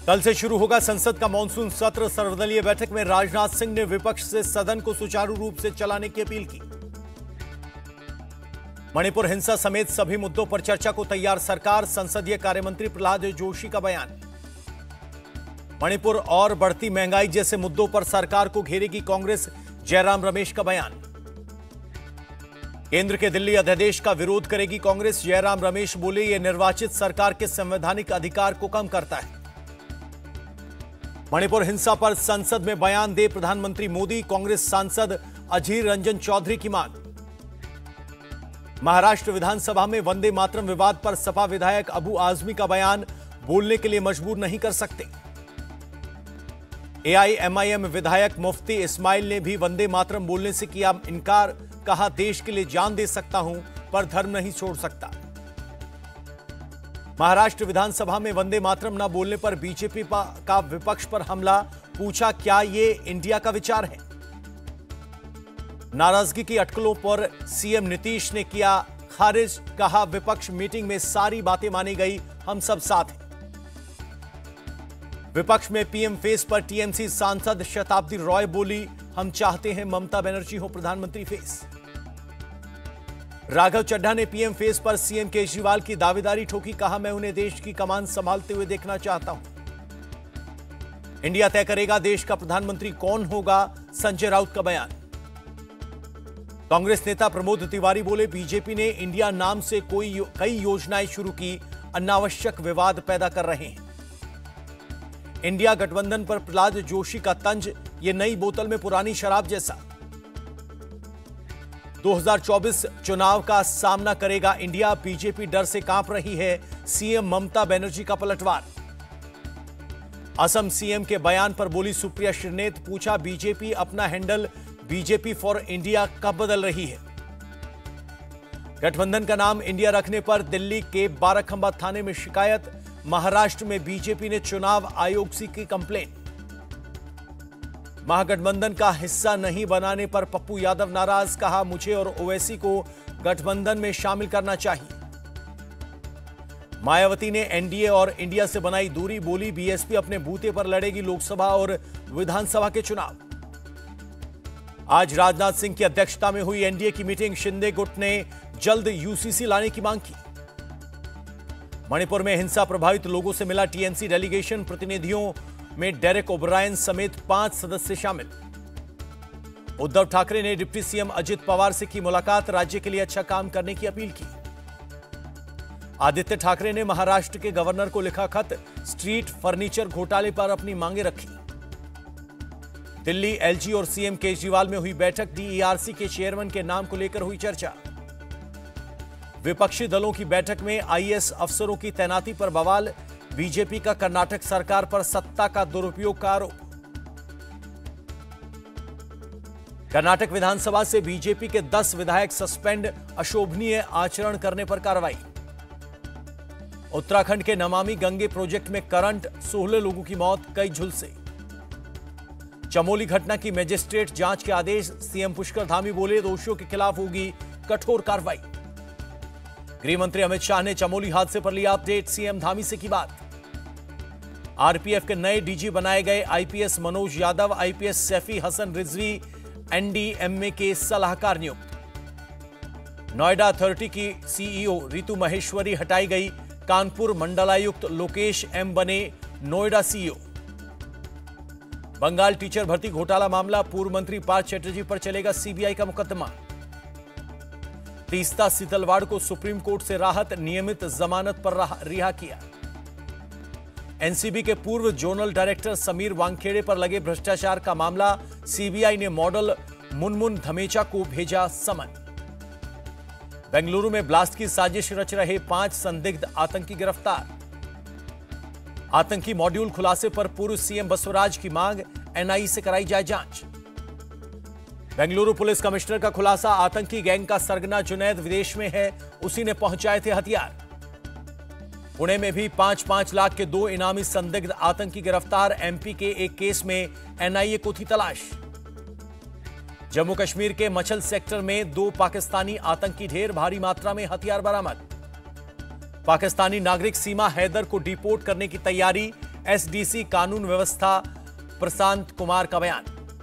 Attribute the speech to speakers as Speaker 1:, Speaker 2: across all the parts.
Speaker 1: कल से शुरू होगा संसद का मॉनसून सत्र। सर्वदलीय बैठक में राजनाथ सिंह ने विपक्ष से सदन को सुचारू रूप से चलाने की अपील की। मणिपुर हिंसा समेत सभी मुद्दों पर चर्चा को तैयार सरकार। संसदीय कार्यमंत्री प्रहलाद जोशी का बयान। मणिपुर और बढ़ती महंगाई जैसे मुद्दों पर सरकार को घेरेगी कांग्रेस। जयराम रमेश का बयान। केंद्र के दिल्ली अध्यादेश का विरोध करेगी कांग्रेस। जयराम रमेश बोले, यह निर्वाचित सरकार के संवैधानिक अधिकार को कम करता है। मणिपुर हिंसा पर संसद में बयान दे प्रधानमंत्री मोदी। कांग्रेस सांसद अधीर रंजन चौधरी की मांग। महाराष्ट्र विधानसभा में वंदे मातरम विवाद पर सपा विधायक अबू आजमी का बयान। बोलने के लिए मजबूर नहीं कर सकते। एआईएमआईएम विधायक मुफ्ती इस्माइल ने भी वंदे मातरम बोलने से किया इनकार। कहा, देश के लिए जान दे सकता हूं पर धर्म नहीं छोड़ सकता। महाराष्ट्र विधानसभा में वंदे मातरम न बोलने पर बीजेपी का विपक्ष पर हमला। पूछा, क्या ये इंडिया का विचार है? नाराजगी की अटकलों पर सीएम नीतीश ने किया खारिज। कहा, विपक्ष मीटिंग में सारी बातें मानी गई, हम सब साथ हैं। विपक्ष में पीएम फेस पर टीएमसी सांसद शताब्दी रॉय बोली, हम चाहते हैं ममता बनर्जी हो प्रधानमंत्री फेस। राघव चड्ढा ने पीएम फेस पर सीएम केजरीवाल की दावेदारी ठोकी। कहा, मैं उन्हें देश की कमान संभालते हुए देखना चाहता हूं। इंडिया तय करेगा देश का प्रधानमंत्री कौन होगा। संजय राउत का बयान। कांग्रेस नेता प्रमोद तिवारी बोले, बीजेपी ने इंडिया नाम से कई योजनाएं शुरू की, अनावश्यक विवाद पैदा कर रहे हैं। इंडिया गठबंधन पर प्रहलाद जोशी का तंज, ये नई बोतल में पुरानी शराब जैसा। 2024 चुनाव का सामना करेगा इंडिया। बीजेपी डर से कांप रही है। सीएम ममता बनर्जी का पलटवार। असम सीएम के बयान पर बोली सुप्रिया श्रीनेत। पूछा, बीजेपी अपना हैंडल बीजेपी फॉर इंडिया कब बदल रही है? गठबंधन का नाम इंडिया रखने पर दिल्ली के बाराखंबा थाने में शिकायत। महाराष्ट्र में बीजेपी ने चुनाव आयोग से की कंप्लेन। महागठबंधन का हिस्सा नहीं बनाने पर पप्पू यादव नाराज। कहा, मुझे और ओवैसी को गठबंधन में शामिल करना चाहिए। मायावती ने एनडीए और इंडिया से बनाई दूरी। बोली, बीएसपी अपने बूते पर लड़ेगी लोकसभा और विधानसभा के चुनाव। आज राजनाथ सिंह की अध्यक्षता में हुई एनडीए की मीटिंग। शिंदे गुट ने जल्द यूसीसी लाने की मांग की। मणिपुर में हिंसा प्रभावित लोगों से मिला टीएमसी डेलीगेशन। प्रतिनिधियों में डेरेक ओब्रायन समेत 5 सदस्य शामिल। उद्धव ठाकरे ने डिप्टी सीएम अजित पवार से की मुलाकात। राज्य के लिए अच्छा काम करने की अपील की। आदित्य ठाकरे ने महाराष्ट्र के गवर्नर को लिखा खत। स्ट्रीट फर्नीचर घोटाले पर अपनी मांगे रखी। दिल्ली एलजी और सीएम केजरीवाल में हुई बैठक। डीईआरसी के चेयरमैन के नाम को लेकर हुई चर्चा। विपक्षी दलों की बैठक में आईएएस अफसरों की तैनाती पर बवाल। बीजेपी का कर्नाटक सरकार पर सत्ता का दुरुपयोग का आरोप। कर्नाटक विधानसभा से बीजेपी के 10 विधायक सस्पेंड। अशोभनीय आचरण करने पर कार्रवाई। उत्तराखंड के नमामि गंगे प्रोजेक्ट में करंट, 16 लोगों की मौत, कई झुलसे। चमोली घटना की मजिस्ट्रेट जांच के आदेश। सीएम पुष्कर धामी बोले, दोषियों के खिलाफ होगी कठोर कार्रवाई। गृह मंत्री अमित शाह ने चमोली हादसे पर लिया अपडेट। सीएम धामी से की बात। आरपीएफ के नए डीजी बनाए गए IPS Manoj Yadav. IPS Saifi Hasan Rizvi NDMA के सलाहकार नियुक्त। नोएडा अथॉरिटी की सीईओ रितु महेश्वरी हटाई गई। कानपुर मंडलायुक्त लोकेश एम बने नोएडा सीईओ। बंगाल टीचर भर्ती घोटाला मामला। पूर्व मंत्री पार्थ चैटर्जी पर चलेगा सीबीआई का मुकदमा। तीस्ता सीतलवाड़ को सुप्रीम कोर्ट से राहत। नियमित जमानत पर रिहा किया। एनसीबी के पूर्व जोनल डायरेक्टर समीर वानखेड़े पर लगे भ्रष्टाचार का मामला। सीबीआई ने मॉडल मुनमुन धमेचा को भेजा समन। बेंगलुरु में ब्लास्ट की साजिश रच रहे 5 संदिग्ध आतंकी गिरफ्तार। आतंकी मॉड्यूल खुलासे पर पूर्व सीएम बसवराज की मांग। एनआईए से कराई जाए जांच। बेंगलुरु पुलिस कमिश्नर का खुलासा। आतंकी गैंग का सरगना जुनैद विदेश में है, उसी ने पहुंचाए थे हथियार। पुणे में भी 5-5 लाख के 2 इनामी संदिग्ध आतंकी गिरफ्तार। एमपी के एक केस में एनआईए को थी तलाश। जम्मू कश्मीर के मछल सेक्टर में 2 पाकिस्तानी आतंकी ढेर। भारी मात्रा में हथियार बरामद। पाकिस्तानी नागरिक सीमा हैदर को डिपोर्ट करने की तैयारी। एसडीसी कानून व्यवस्था प्रशांत कुमार का बयान।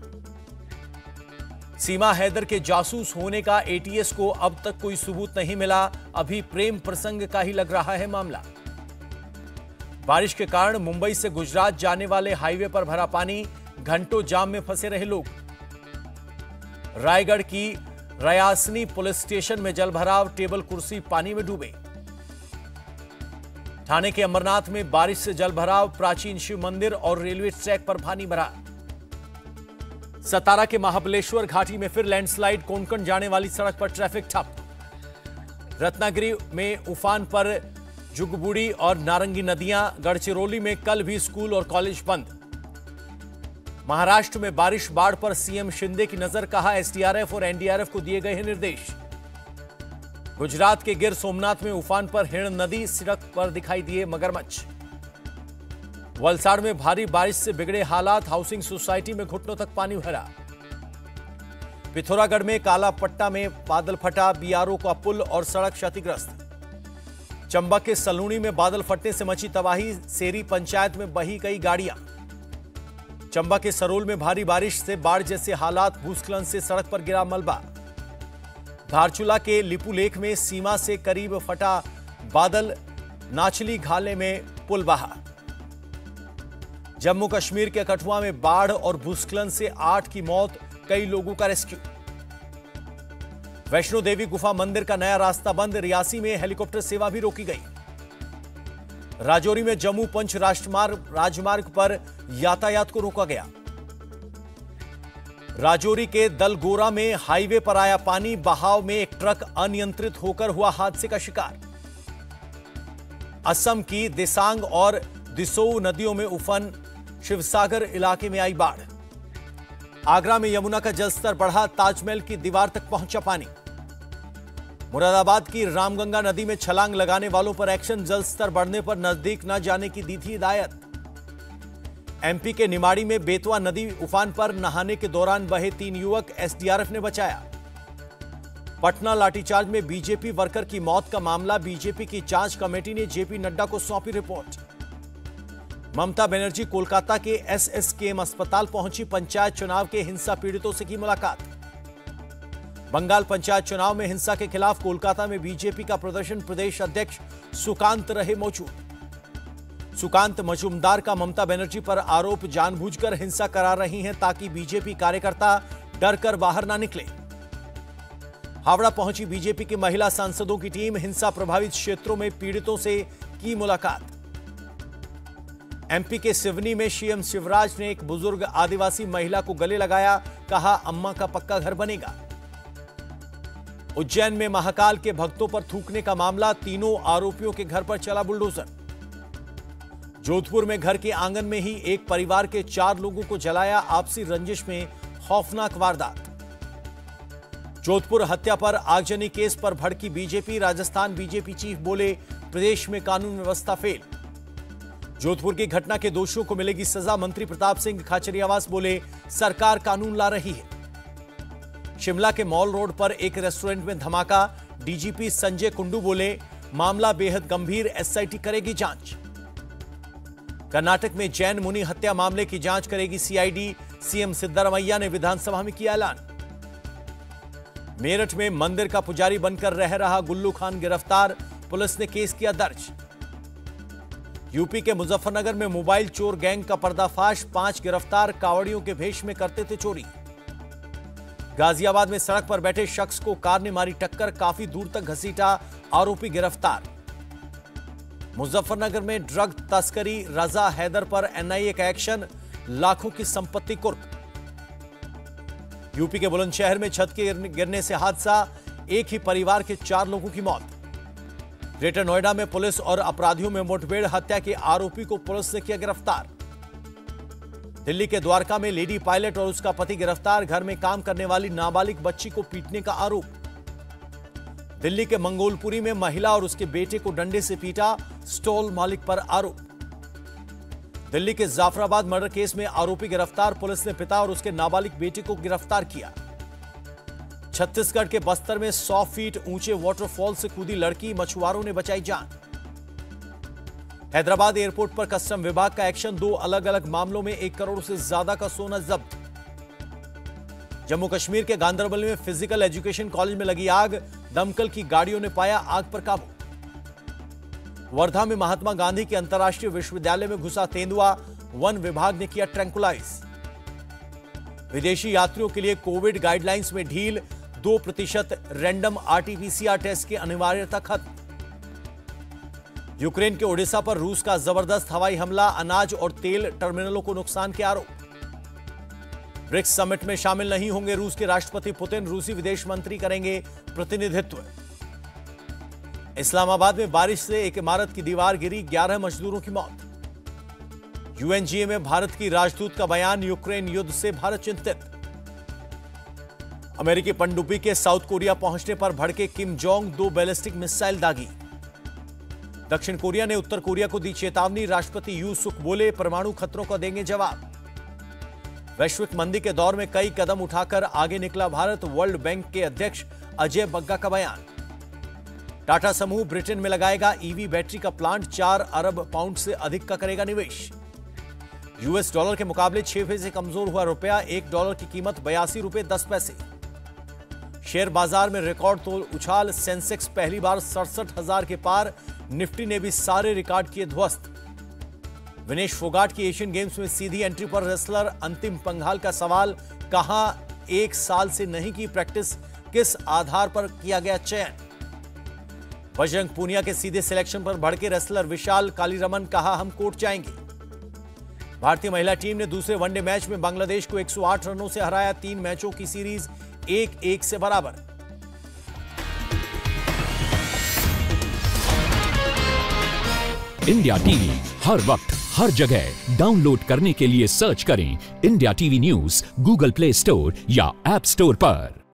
Speaker 1: सीमा हैदर के जासूस होने का एटीएस को अब तक कोई सबूत नहीं मिला, अभी प्रेम प्रसंग का ही लग रहा है मामला। बारिश के कारण मुंबई से गुजरात जाने वाले हाईवे पर भरा पानी, घंटों जाम में फंसे रहे लोग। रायगढ़ की रयासनी पुलिस स्टेशन में जलभराव, टेबल कुर्सी पानी में डूबे। ठाणे के अमरनाथ में बारिश से जलभराव, प्राचीन शिव मंदिर और रेलवे ट्रैक पर पानी भरा। सतारा के महाबलेश्वर घाटी में फिर लैंडस्लाइड, कोंकण जाने वाली सड़क पर ट्रैफिक ठप। रत्नागिरी में उफान पर जुगबुड़ी और नारंगी नदियां, गढ़चिरौली में कल भी स्कूल और कॉलेज बंद। महाराष्ट्र में बारिश, बाढ़ पर सीएम शिंदे की नजर, कहा एसडीआरएफ और एनडीआरएफ को दिए गए हैं निर्देश। गुजरात के गिर सोमनाथ में उफान पर हिरण नदी, सड़क पर दिखाई दिए मगरमच्छ। वलसाड़ में भारी बारिश से बिगड़े हालात, हाउसिंग सोसाइटी में घुटनों तक पानी भरा। पिथौरागढ़ में काला पट्टा में बादल फटा, बीआरओ का पुल और सड़क क्षतिग्रस्त। चंबा के सलूनी में बादल फटने से मची तबाही, सेरी पंचायत में बही कई गाड़ियां। चंबा के सरोल में भारी बारिश से बाढ़ जैसे हालात, भूस्खलन से सड़क पर गिरा मलबा। धारचूला के लिपुलेख में सीमा से करीब फटा बादल, नाचली घाले में पुल बहा। जम्मू कश्मीर के कठुआ में बाढ़ और भूस्खलन से 8 की मौत, कई लोगों का रेस्क्यू। वैष्णो देवी गुफा मंदिर का नया रास्ता बंद, रियासी में हेलीकॉप्टर सेवा भी रोकी गई। राजौरी में जम्मू पंच राजमार्ग पर यातायात को रोका गया। राजौरी के दलगोरा में हाईवे पर आया पानी, बहाव में एक ट्रक अनियंत्रित होकर हुआ हादसे का शिकार। असम की दिसांग और दिसोऊ नदियों में उफान, शिवसागर इलाके में आई बाढ़। आगरा में यमुना का जलस्तर बढ़ा, ताजमहल की दीवार तक पहुंचा पानी। मुरादाबाद की रामगंगा नदी में छलांग लगाने वालों पर एक्शन, जलस्तर बढ़ने पर नजदीक न जाने की दी थी हिदायत। एमपी के निमाड़ी में बेतवा नदी उफान पर, नहाने के दौरान बहे 3 युवक, एसडीआरएफ ने बचाया। पटना लाठीचार्ज में बीजेपी वर्कर की मौत का मामला, बीजेपी की जांच कमेटी ने जेपी नड्डा को सौंपी रिपोर्ट। ममता बनर्जी कोलकाता के एसएसकेएम अस्पताल पहुंची, पंचायत चुनाव के हिंसा पीड़ितों से की मुलाकात। बंगाल पंचायत चुनाव में हिंसा के खिलाफ कोलकाता में बीजेपी का प्रदर्शन, प्रदेश अध्यक्ष सुकांत रहे मौजूद। सुकांत मजूमदार का ममता बनर्जी पर आरोप, जानबूझकर हिंसा करा रही हैं ताकि बीजेपी कार्यकर्ता डर कर बाहर ना निकले। हावड़ा पहुंची बीजेपी की महिला सांसदों की टीम, हिंसा प्रभावित क्षेत्रों में पीड़ितों से की मुलाकात। एमपी के सिवनी में सीएम शिवराज ने एक बुजुर्ग आदिवासी महिला को गले लगाया, कहा अम्मा का पक्का घर बनेगा। उज्जैन में महाकाल के भक्तों पर थूकने का मामला, तीनों आरोपियों के घर पर चला बुलडोजर। जोधपुर में घर के आंगन में ही एक परिवार के 4 लोगों को जलाया, आपसी रंजिश में खौफनाक वारदात। जोधपुर हत्या पर आगजनी केस पर भड़की बीजेपी, राजस्थान बीजेपी चीफ बोले प्रदेश में कानून व्यवस्था फेल। जोधपुर की घटना के दोषियों को मिलेगी सजा, मंत्री प्रताप सिंह खाचरियावास बोले सरकार कानून ला रही है। शिमला के मॉल रोड पर एक रेस्टोरेंट में धमाका, डीजीपी संजय कुंडू बोले मामला बेहद गंभीर, एसआईटी करेगी जांच। कर्नाटक में जैन मुनि हत्या मामले की जांच करेगी सीआईडी, सीएम सिद्धरामैया ने विधानसभा में किया ऐलान। मेरठ में मंदिर का पुजारी बनकर रह रहा गुल्लू खान गिरफ्तार, पुलिस ने केस किया दर्ज। यूपी के मुजफ्फरनगर में मोबाइल चोर गैंग का पर्दाफाश, 5 गिरफ्तार, कावड़ियों के भेष में करते थे चोरी। गाजियाबाद में सड़क पर बैठे शख्स को कार ने मारी टक्कर, काफी दूर तक घसीटा, आरोपी गिरफ्तार। मुजफ्फरनगर में ड्रग तस्करी, रजा हैदर पर एनआईए का एक्शन, लाखों की संपत्ति कुर्क। यूपी के बुलंदशहर में छत के गिरने से हादसा, एक ही परिवार के 4 लोगों की मौत। ग्रेटर नोएडा में पुलिस और अपराधियों में मुठभेड़, हत्या के आरोपी को पुलिस ने किया गिरफ्तार। दिल्ली के द्वारका में लेडी पायलट और उसका पति गिरफ्तार, घर में काम करने वाली नाबालिग बच्ची को पीटने का आरोप। दिल्ली के मंगोलपुरी में महिला और उसके बेटे को डंडे से पीटा, स्टॉल मालिक पर आरोप। दिल्ली के जाफराबाद मर्डर केस में आरोपी गिरफ्तार, पुलिस ने पिता और उसके नाबालिग बेटे को गिरफ्तार किया। छत्तीसगढ़ के बस्तर में 100 फीट ऊंचे वाटरफॉल से कूदी लड़की, मछुआरों ने बचाई जान। हैदराबाद एयरपोर्ट पर कस्टम विभाग का एक्शन, 2 अलग अलग मामलों में 1 करोड़ से ज्यादा का सोना जब्त। जम्मू कश्मीर के गांदरबल में फिजिकल एजुकेशन कॉलेज में लगी आग, दमकल की गाड़ियों ने पाया आग पर काबू। वर्धा में महात्मा गांधी के अंतर्राष्ट्रीय विश्वविद्यालय में घुसा तेंदुआ, वन विभाग ने किया ट्रैंकुलाइज। विदेशी यात्रियों के लिए कोविड गाइडलाइंस में ढील, 2% रैंडम RT-PCR टेस्ट की अनिवार्यता खत्म। यूक्रेन के ओडिशा पर रूस का जबरदस्त हवाई हमला, अनाज और तेल टर्मिनलों को नुकसान के आरोप। ब्रिक्स समिट में शामिल नहीं होंगे रूस के राष्ट्रपति पुतिन, रूसी विदेश मंत्री करेंगे प्रतिनिधित्व। इस्लामाबाद में बारिश से एक इमारत की दीवार गिरी, 11 मजदूरों की मौत। UNGA में भारत की राजदूत का बयान, यूक्रेन युद्ध से भारत चिंतित। अमेरिकी पनडुब्बी के साउथ कोरिया पहुंचने पर भड़के किम जोंग, 2 बैलिस्टिक मिसाइल दागी। दक्षिण कोरिया ने उत्तर कोरिया को दी चेतावनी, राष्ट्रपति यू सुक बोले परमाणु खतरों का देंगे जवाब। वैश्विक मंदी के दौर में कई कदम उठाकर आगे निकला भारत, वर्ल्ड बैंक के अध्यक्ष अजय बग्गा का बयान। टाटा समूह ब्रिटेन में लगाएगा EV बैटरी का प्लांट, 4 अरब पाउंड से अधिक का करेगा निवेश। US डॉलर के मुकाबले 6 पैसे कमजोर हुआ रुपया, $1 की कीमत 82 रुपए 10 पैसे। शेयर बाजार में रिकॉर्ड तोड़ उछाल, सेंसेक्स पहली बार 67,000 के पार, निफ्टी ने भी सारे रिकॉर्ड किए ध्वस्त। विनेश फोगाट की एशियन गेम्स में सीधी एंट्री पर रेसलर, अंतिम पंघाल का सवाल, कहां 1 साल से नहीं की प्रैक्टिस, किस आधार पर किया गया चयन। बजरंग पूनिया के सीधे सिलेक्शन पर भड़के रेसलर विशाल कालीरमन, कहा हम कोर्ट जाएंगे। भारतीय महिला टीम ने दूसरे वनडे मैच में बांग्लादेश को 108 रनों से हराया, 3 मैचों की सीरीज 1-1 से बराबर।
Speaker 2: इंडिया टीवी हर वक्त हर जगह डाउनलोड करने के लिए सर्च करें India TV news Google Play store या ऐप स्टोर पर।